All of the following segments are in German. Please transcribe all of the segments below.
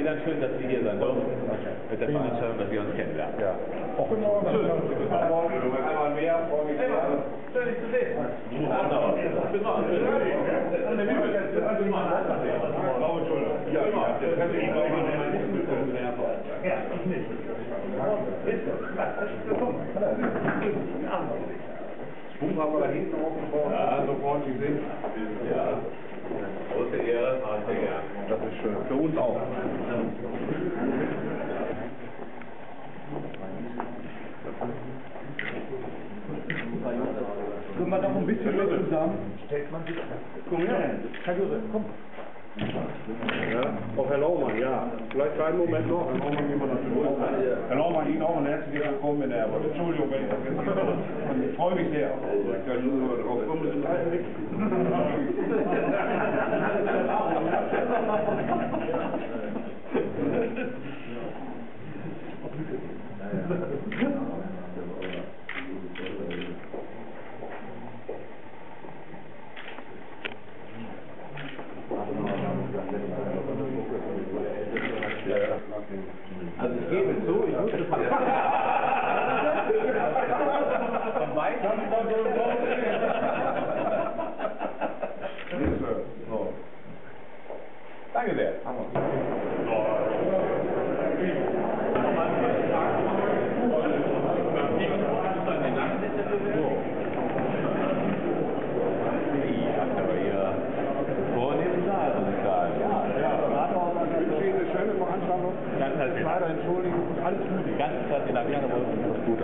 ganz schön, dass wir hier sein dürfen mit der Veranstaltung, dass wir uns kennenlernen. Ja. Guten Morgen. Einmal mehr, freue mich sehr. Schön, dich zu sehen. Genau. Guten Morgen. Ja, ich nicht. Buch haben wir da hinten aufgebaut. Ja, so freundlich sind. Ja. Große Ehre, mache ich sehr gern. Das ist schön. Für uns auch. Können wir noch ein bisschen mehr zusammen? Stellt man sich. Komm her. Herr Josef, komm. Ja, auch Herr Laumann, ja. Vielleicht einen Moment noch. Herr Laumann, jemand natürlich. Herr Laumann, Ihnen auch ein herzliches Willkommen in der Erbe. Entschuldigung, wenn ich das jetzt nicht. Ich freue mich sehr. Ich kann nur drauf kommen, mit dem alten Weg. Also ich gebe zu, ich wusste von weitem. Danke sehr. Ganz herzlichen Dank. Leider entschuldigen, alles Gute. Ganz herzlichen Dank. Ja, alles Gute.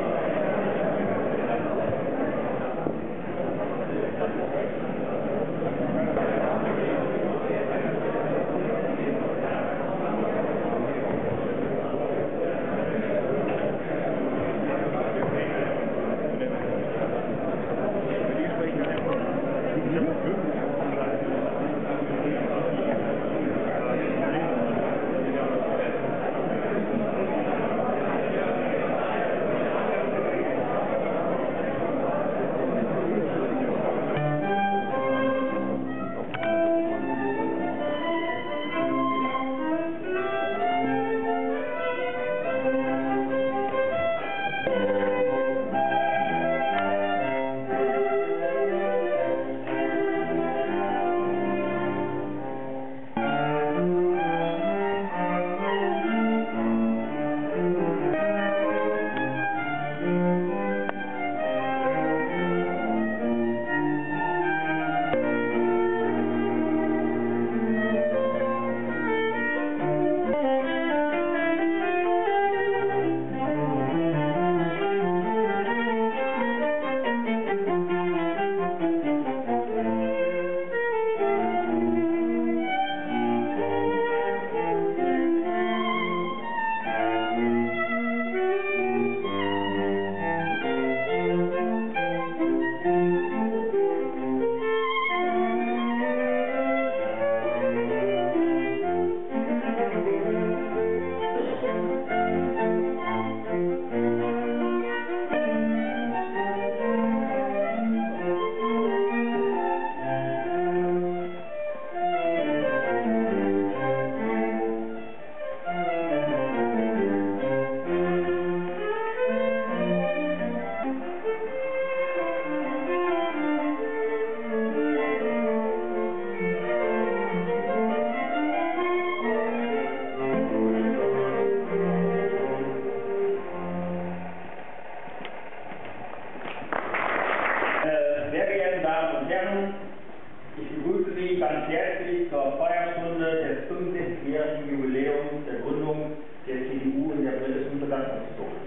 Sehr geehrte Damen und Herren, ich begrüße Sie ganz herzlich zur Feierstunde des 65-jährigen Jubiläums der Gründung der CDU in der britischen Besatzungszone.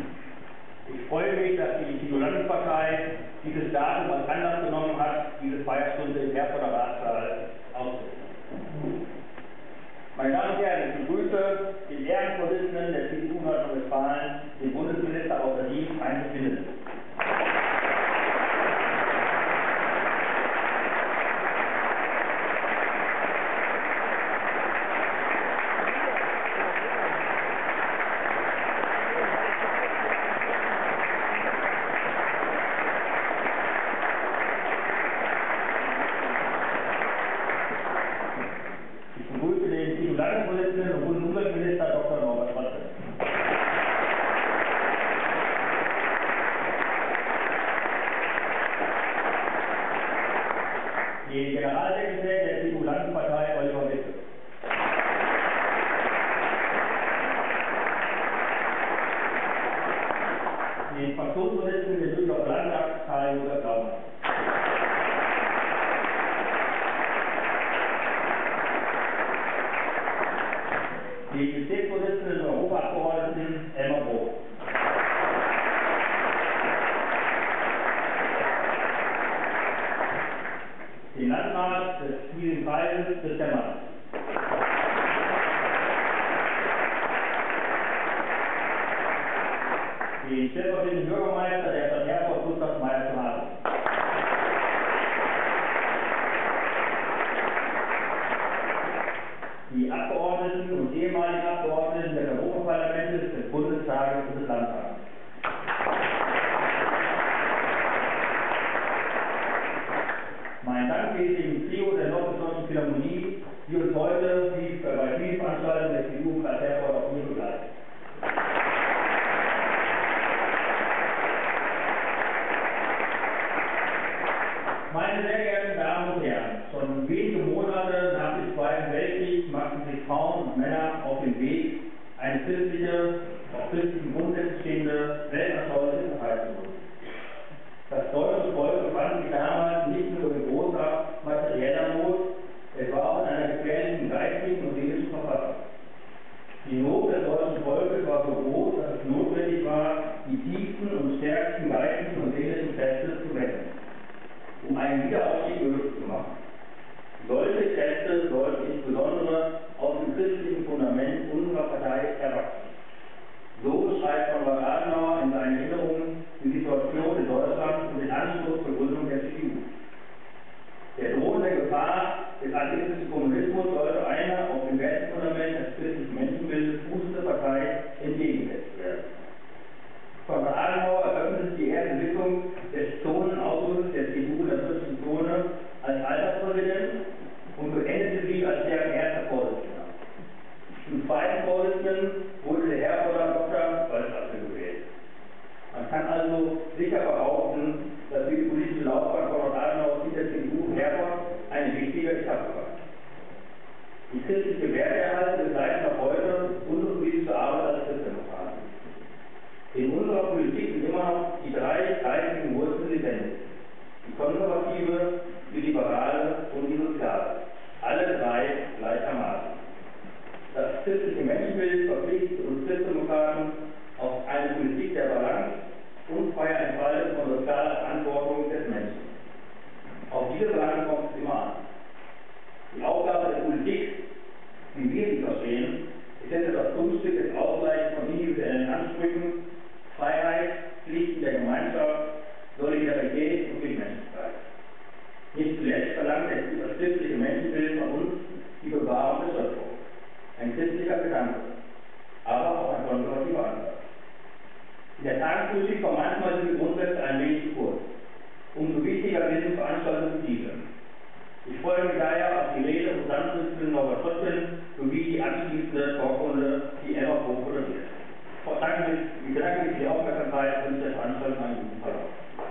Ich freue mich, dass die CDU-Landespartei dieses Datum als Anlass genommen hat, diese Feierstunde im Herforder Ratssaal auszuführen. Meine Damen und Herren, ich begrüße den Ehrenvorsitzenden der CDU Nordrhein-Westfalen, den Bundesminister außer Dienst, Heinz Windel. den Generalsekretär der CDU-Landespartei Oliver Witte. Den Fraktionsvorsitzenden der Düsseldorfer Landtags Karl-Josef Laumann. Den Bezirksvorsitzenden des Europaabgeordneten Elmar Brok. Den Landrat des Schmiedigen Kreises Christian Mann. Den stellvertretenden Bürgermeister der Stadt Herford Gustav Meyer zu Hase. Die Abgeordneten und ehemaligen Abgeordneten des Europaparlamentes, des Bundestages und des Landtags. Mein Dank geht dem Trio der Norddeutschen Philharmonie, die uns heute bei vielen Veranstaltungen der CDU im Kreis Herford auch hier begleiten. Meine sehr geehrten Damen und Herren, schon wenige Monate nach dem Zweiten Weltkrieg machten sich Frauen und Männer auf den Weg, eine christliche, auf christlichen Grundsätzen stehende, weltanschauliche Partei zu gründen. Das deutsche Volk befand sich damals nicht nur in großer materieller Not, es war auch in einer gefährlichen geistigen und seelischen Verfassung. Die Not des deutschen Volkes war so groß, dass es notwendig war, die tiefsten und stärksten geistigen und seelischen Kräfte zu wecken, um einen Wiederaufstieg möglich zu machen. Solche Kräfte sollten insbesondere aus dem christlichen Fundament unserer Partei erwachsen. So beschreibt Konrad Adenauer in seinen Erinnerungen die Situation in Deutschland und den Anstoß zur Gründung der CDU. Der drohende Gefahr des atheistischen Kommunismus sollte einer auf dem Wertefundament des christlichen Menschenbildes fußende Partei entgegengesetzt werden. Konrad Adenauer eröffnete die erste Sitzung des Zonenausschusses der CDU in der dritten Zone als Alterspräsident und beendete sie als deren erster Vorsitzender. Zum zweiten Vorsitzenden wurde der Herforder Dr. Waldstraße gewählt. Man kann also sicher behaupten, dass für die politische Laufbahn Konrad Adenauers in der CDU Herford eine wichtige Etappe war. Die christliche Werteerhaltung begleitet noch heute unsere politische Arbeit als Christdemokraten. In unserer Politik sind immer noch die drei geistigen Wurzeln lebendig. Die konservative, die liberale und die soziale. Alle drei gleichermaßen. Das christliche Menschenbild verpflichtet uns Christdemokraten auf eine Politik der Balance und freier Entfaltung von sozialer Verantwortung des Menschen. Auf diese Balance kommt es immer an. Die Aufgabe der Politik, wie wir sie verstehen, ist jetzt das Kunststück des Ausgleichs von individuellen Ansprüchen, Freiheit, Pflichten der Gemeinschaft, Solidarität und Mitmenschlichkeit. Nicht zuletzt verlangt das christliche Menschenbild von uns die Bewahrung der Schöpfung. Ein christlicher Gedanke, aber auch ein konservativer Ansatz. In der Tagespolitik kommen manchmal diese Grundsätze ein wenig zu kurz. Umso wichtiger sind Veranstaltungen wie diese. Ich freue mich daher auf die Rede und Landesministerin Norbert Röttgen sowie die anschließende Talkrunde, die Elmar Brok moderiert. Ich bedanke mich für die Aufmerksamkeit und wünsche der Veranstaltung einen guten Verlauf.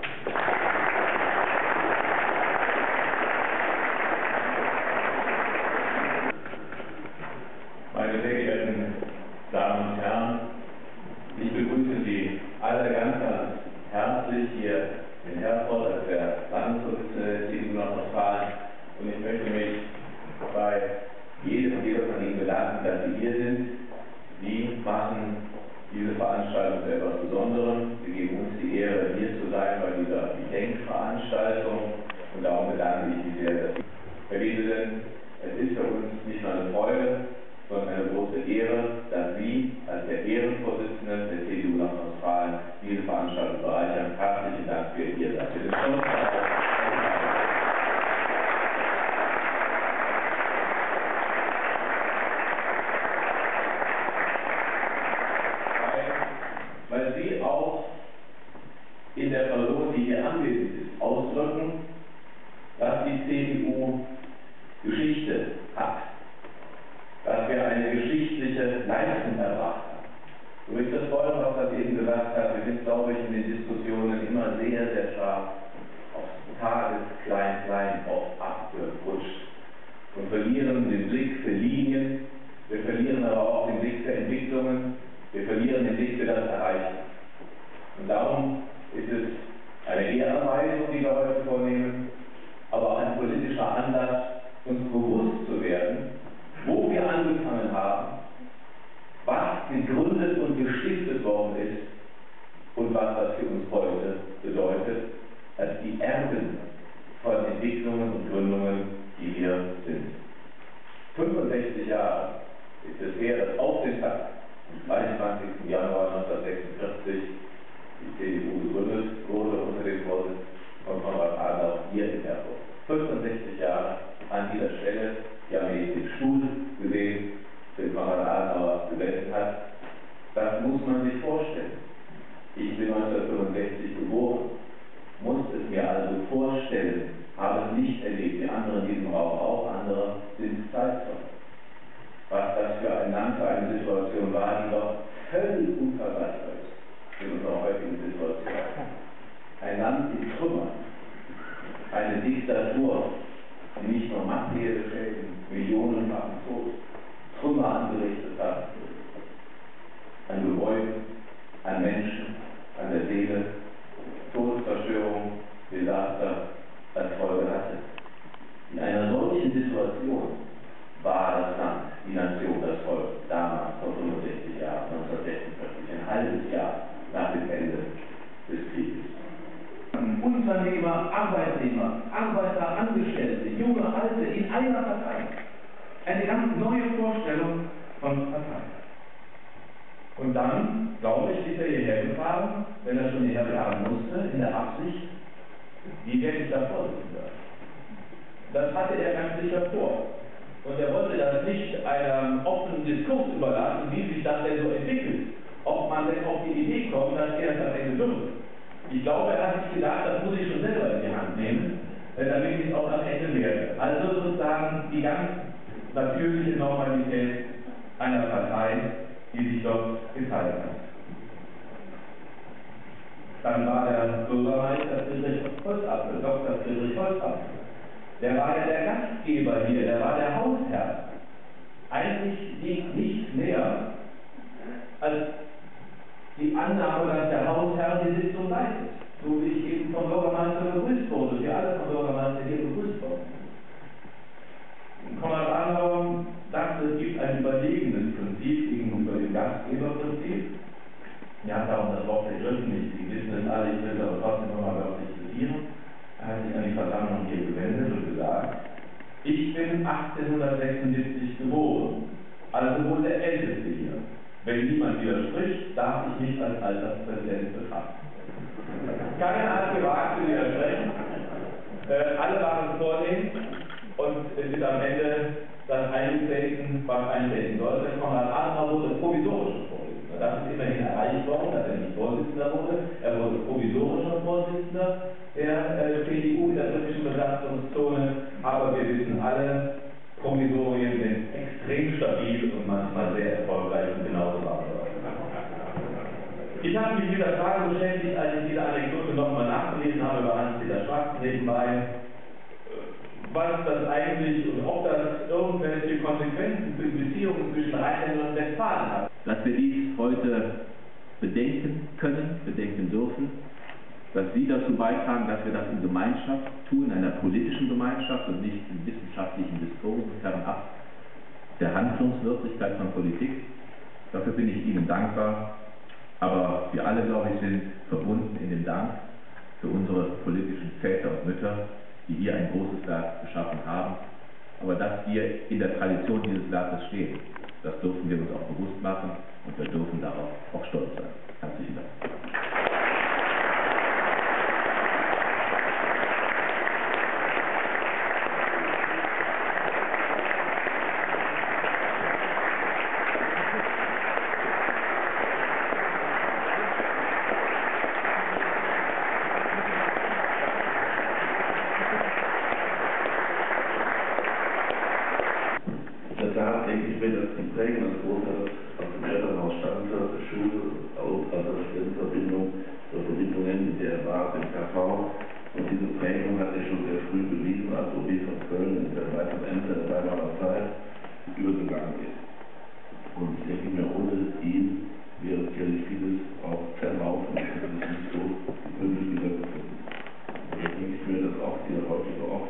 Meine sehr geehrten Damen und Herren, ich begrüße Sie alle ganz, ganz herzlich hier in Herford als der Landesvorsitzende der CDU Nordrhein-Westfalen und ich möchte mich bei jedem und jeder von Ihnen bedanken, dass Sie hier sind. Sie machen diese Veranstaltung zu etwas Besonderem. Sie geben uns die Ehre, hier zu sein bei dieser Gedenkveranstaltung und darum bedanke ich mich sehr, dass Sie verliebt sind. Es ist für uns nicht nur eine Freude, sondern eine große Ehre, dass Sie als der Ehrenvorsitzende der CDU Nordrhein-Westfalen diese Veranstaltung bereichern. Herzlichen Dank für Ihr Sein. Wir sind stolz darauf. Weil Sie auch in der Person, die hier anwesend ist, ausdrücken, dass die CDU Geschichte hat, dass wir eine geschichtliche Leistung erbracht haben. So wie ich das vorhin auch das eben gesagt habe, wir sind, glaube ich, in den Diskussionen immer sehr, sehr scharf aufs Tages-Klein-Klein, auf ab. abrutscht und verlieren den Blick für Linien, wir verlieren aber auch den Blick für Entwicklungen, wir verlieren den Blick für das Erreichen. Und darum ist es eine Ehrerweisung, die wir heute vornehmen, aber auch ein politischer Anlass, uns bewusst zu werden, wo wir angefangen haben, was gegründet und gestiftet worden ist und was das für uns heute bedeutet, als die Erben von Entwicklungen und Gründungen, die wir sind. 65 Jahre ist es her, dass auf den Tag, am 23. Januar 1946, die CDU gegründet wurde unter dem Vorsitz von Konrad Adenauer hier in Erfurt. 65 Jahre an dieser Stelle, die haben wir den Stuhl gesehen, den Konrad Adenauer gesessen hat. Das muss man sich vorstellen. Ich bin 1965 geboren, muss es mir also vorstellen, habe es nicht erlebt, die anderen in diesem Raum auch, andere sind Zeitzeugen. Was das für ein Land, für eine Situation war, die doch völlig unvergleichbar ist in unserer heutigen Situation. Ein Land in Trümmern, eine Diktatur, die nicht nur materielle Schäden, millionenfachen Tod, Trümmer angerichtet hat, an Gebäuden, an Menschen, an der Seele, Todeszerstörung, Desaster als Folge hatte. In einer solchen Situation war das Land, die Nation, das Volk, damals vor 65 Jahren, 1946, ein halbes Jahr nach dem Ende des Krieges. Unternehmer, Arbeitnehmer, Arbeiter, Angestellte, junge, alte, in einer Partei. Eine ganz neue Vorstellung von Partei. Und dann, glaube ich, ist er hierher gefahren, wenn er schon hierher fahren musste, in der Absicht, wie werde ich da Vorsitzender? Das hatte er ganz sicher vor. Und er wollte das nicht einem offenen Diskurs überlassen, wie sich das denn so entwickelt. Ob man denn auf die Idee kommt, dass er das am Ende dürfte. Ich glaube, er hat sich gedacht, das muss ich schon selber in die Hand nehmen, damit ich es auch am Ende werde. Also sozusagen die ganz natürliche Normalität einer Partei, die sich dort geteilt hat. Dann war der Bürgermeister Friedrich Holzapfel, Dr. Friedrich Holzapfel. Der war ja der Gastgeber hier, der war der Hausherr. Eigentlich liegt nichts mehr als die Annahme, dass der Hausherr die Sitzung leitet. So wie ich eben vom Bürgermeister begrüßt wurde, wir alle vom Bürgermeister hier begrüßt wurden. Konrad Adenauer dachte, es gibt ein überlegenes Prinzip gegenüber dem Gastgeberprinzip. Er hat auch das Wort begriffen, Sie wissen es alle, ich will es aber trotzdem nochmal wörtlich zitieren. Er hat sich an die Versammlung hier gewendet und gesagt, ich bin 1876 geboren, also wohl der Älteste hier. Wenn niemand widerspricht, darf ich mich als Alterspräsident betrachten. Keiner hat gewagt zu widersprechen, alle waren vornehm und es ist am Ende das eingetreten, was eintreten sollte. Konrad Adenauer wurde provisorischer Vorsitzender. Das ist immerhin erreicht worden, dass er nicht Vorsitzender wurde. Er wurde provisorischer Vorsitzender der CDU in der britischen Besatzungszone. Aber wir wissen alle, Provisorien sind extrem stabil und manchmal sehr erfolgreich und genauso war es. Ich habe mich mit der Frage beschäftigt, als ich diese Anekdote nochmal nachgelesen habe über Hans-Peter Schwarz nebenbei, was das eigentlich und ob das irgendwelche Konsequenzen für die Beziehungen zwischen Rheinländern und Westfalen hat. Dass wir dies heute bedenken können, bedenken dürfen, dass Sie dazu beitragen, dass wir das in Gemeinschaft tun, in einer politischen Gemeinschaft und nicht in wissenschaftlichen Diskursen fernab der Handlungswirklichkeit von Politik. Dafür bin ich Ihnen dankbar, aber wir alle, glaube ich, sind verbunden in dem Dank für unsere politischen Väter und Mütter, die hier ein großes Werk geschaffen haben, aber dass wir in der Tradition dieses Werkes stehen, das dürfen wir uns auch bewusst machen und wir dürfen darauf auch stolz sein. Herzlichen Dank. Ich will das prägen als Großteil aus dem Elternhaus stammte, aus der Schule, also in Verbindungen mit der BAS, dem KV. Und diese Prägung hat er schon sehr früh bewiesen, als OB von Köln am Ende der Weimarer Zeit übergegangen ist. Und ich denke mir, ohne ihn wäre sicherlich vieles auch verlaufen, es ist nicht so möglich wiedergefunden. Jetzt denke ich mir, dass auch hier heute vor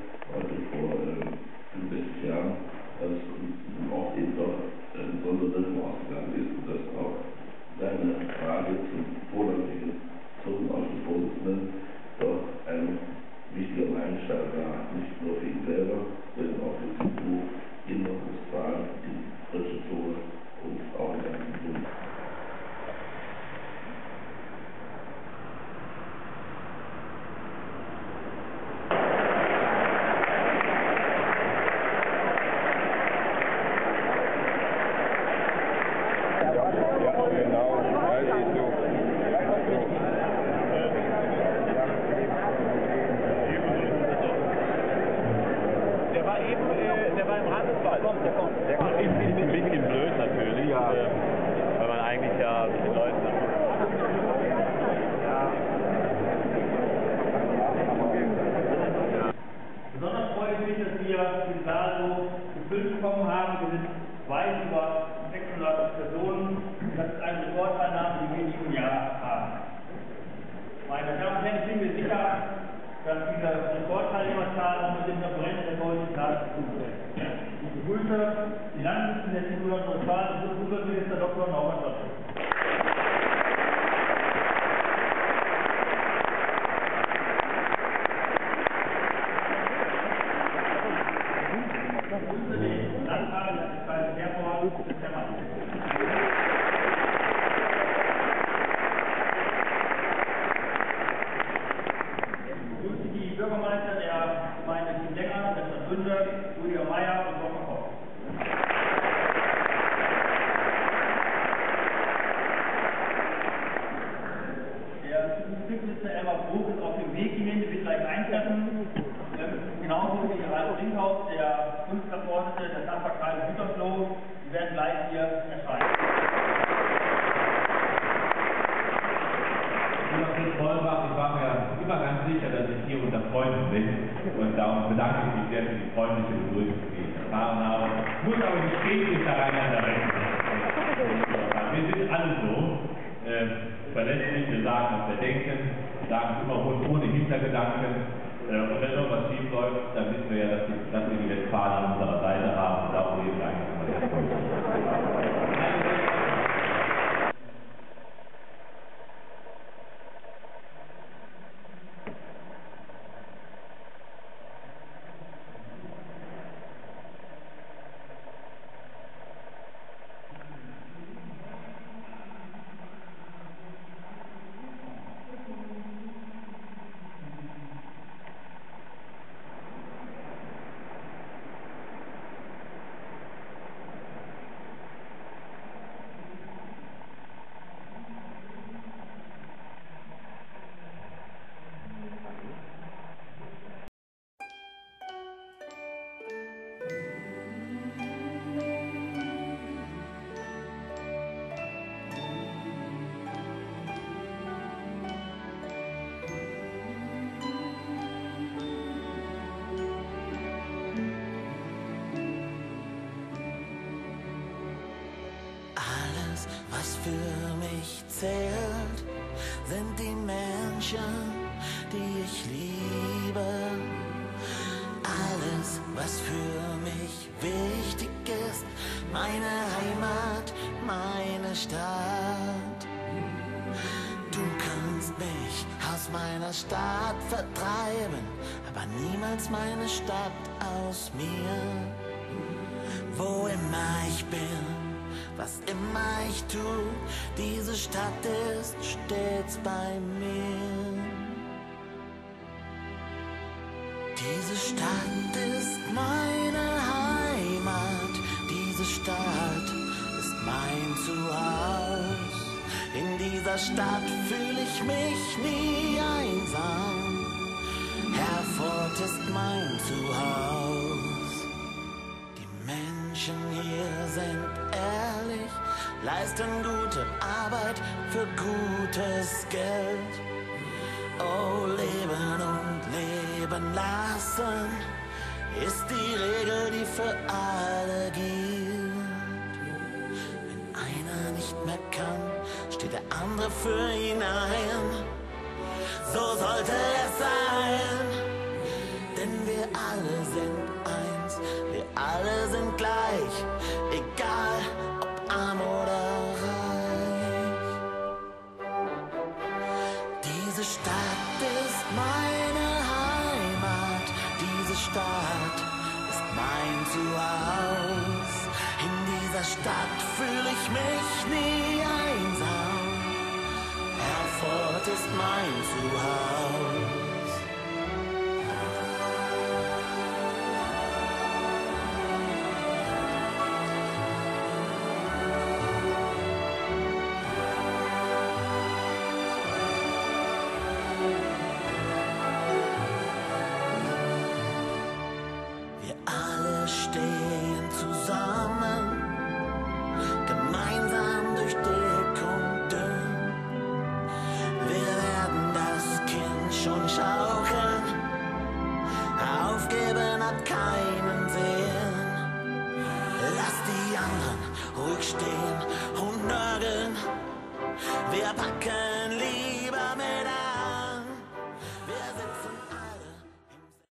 65 Jahren, dass im Ort eben doch eine besondere Wirkung ausgegangen ist und dass auch seine Frage zum vorläufigen Zotenausschussvorsitzenden doch ein wichtiger Meilenstein war, nicht nur für ihn selber, sondern auch für die CDU in Nordrhein-Westfalen, die deutsche Zone und auch im ganzen Bund. Weil man eigentlich ja die Leute... Besonders freue ich mich, dass wir den Saal so gefüllt bekommen haben. Wir sind weit über 600 Personen. Das ist eine Rekordannahme, die wir in diesem Jahr haben. Meine Damen und Herren, ich bin mir sicher, dass diese Rekordteilnehmerzahl auch mit dem Referenten der deutschen Stadt zutrifft. Ich begrüße die Landesministerin der CDU Nordrhein-Westfalen und Bundesminister Dr. Norbert Lotte. Die Bürgermeister der Gemeinde Chiemsenger, Westerbründe, Rüdiger Meier und Dr. Koch. Der Bezirksminister Elmar Bruch ist auf dem Weg hierhin, wird gleich eintreffen. Genauso wie Ralf Brinkhaus, der Bundesabgeordnete des Landtagskreises Gütersloh, die werden gleich hier erscheinen. Ich war mir immer ganz sicher, dass ich hier unter Freunden bin und darum bedanke ich mich sehr für die freundliche Begrüßung, die ich erfahren habe. Ich muss aber bestätigt da rein an der Rechnung. Wir sind alle so verlässlich, wir sagen, was wir denken, sagen es immer ohne Hintergedanken. Und wenn noch was schief läuft, dann wissen wir ja, dass wir die Westfalen an unserer Seite haben und darum geht es eigentlich immer. Was für mich zählt, sind die Menschen, die ich liebe. Alles, was für mich wichtig ist, meine Heimat, meine Stadt. Du kannst mich aus meiner Stadt vertreiben, aber niemals meine Stadt aus mir. Wo immer ich bin, was immer ich tue, diese Stadt ist stets bei mir. Diese Stadt ist meine Heimat, diese Stadt ist mein Zuhause. In dieser Stadt fühle ich mich nie einsam, Herford ist mein Zuhause. Die Menschen hier sind ehrlich, leisten gute Arbeit für gutes Geld. Oh, leben und leben lassen, ist die Regel, die für alle gilt. Wenn einer nicht mehr kann, steht der andere für ihn ein. So sollte es sein, denn wir alle sind eins, wir alle sind gleich, egal ob arm oder reich. Diese Stadt ist meine Heimat, diese Stadt ist mein Zuhause. In dieser Stadt fühle ich mich nie einsam. Erfurt ist mein Zuhause. Wir alle stehen zusammen